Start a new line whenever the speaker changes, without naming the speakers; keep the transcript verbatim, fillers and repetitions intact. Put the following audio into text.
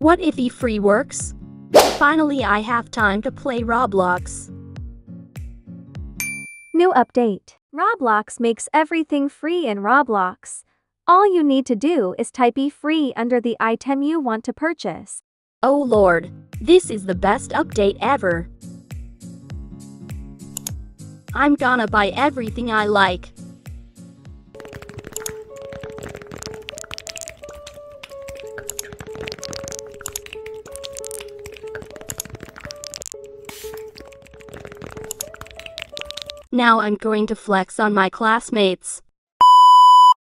What if E free works? Finally, I have time to play Roblox.
New update. Roblox makes everything free in Roblox. All you need to do is type E free under the item you want to purchase.
Oh Lord, this is the best update ever. I'm gonna buy everything I like. Now I'm going to flex on my classmates.